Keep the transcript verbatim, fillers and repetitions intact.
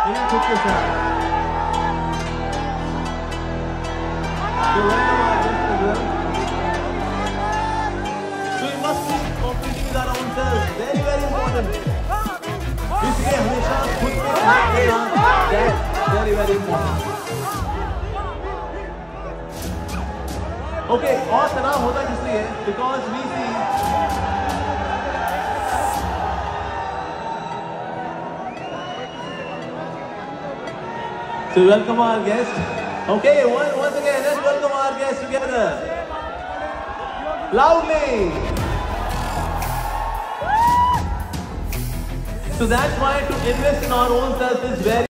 बिना खुद के साथ। So welcome our guests as well. So we must be competing with our own selves. Very very important. इसलिए हमेशा खुद पे ध्यान देना, that's very very important. Okay, और तनाव होता किस लिए? Because we see so welcome our guest. Okay, one, once again, let's welcome our guests together. Loudly. So that's why to invest in our own self is very